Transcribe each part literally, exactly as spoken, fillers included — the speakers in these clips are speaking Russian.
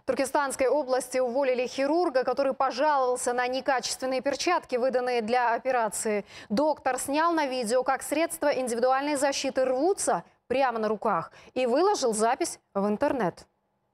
В Туркестанской области уволили хирурга, который пожаловался на некачественные перчатки, выданные для операции. Доктор снял на видео, как средства индивидуальной защиты рвутся прямо на руках, и выложил запись в интернет.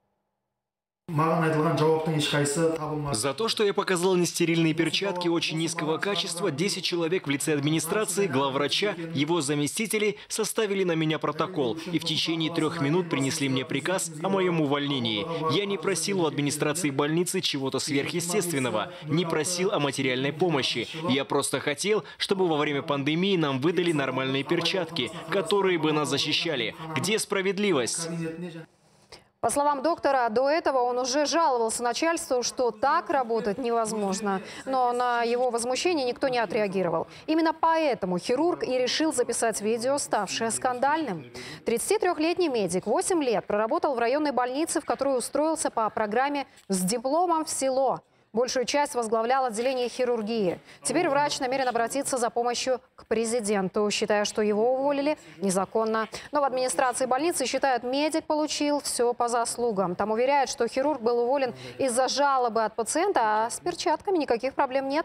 За то, что я показал нестерильные перчатки очень низкого качества, десять человек в лице администрации, главврача, его заместителей составили на меня протокол и в течение трех минут принесли мне приказ о моем увольнении. Я не просил у администрации больницы чего-то сверхъестественного, не просил о материальной помощи. Я просто хотел, чтобы во время пандемии нам выдали нормальные перчатки, которые бы нас защищали. Где справедливость? По словам доктора, до этого он уже жаловался начальству, что так работать невозможно. Но на его возмущение никто не отреагировал. Именно поэтому хирург и решил записать видео, ставшее скандальным. тридцатитрёхлетний медик восемь лет проработал в районной больнице, в которую устроился по программе «С дипломом в село». Большую часть возглавлял отделение хирургии. Теперь врач намерен обратиться за помощью к президенту, считая, что его уволили незаконно. Но в администрации больницы считают, медик получил все по заслугам. Там уверяют, что хирург был уволен из-за жалобы от пациента, а с перчатками никаких проблем нет.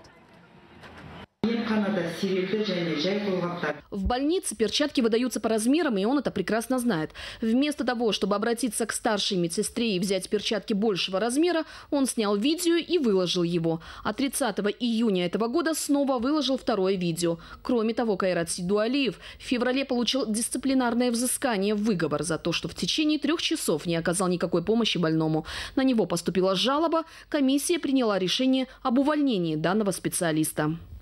В больнице перчатки выдаются по размерам, и он это прекрасно знает. Вместо того, чтобы обратиться к старшей медсестре и взять перчатки большего размера, он снял видео и выложил его. А тридцатого июня этого года снова выложил второе видео. Кроме того, Кайрат Сейдуалиев в феврале получил дисциплинарное взыскание, выговор за то, что в течение трех часов не оказал никакой помощи больному. На него поступила жалоба, комиссия приняла решение об увольнении данного специалиста.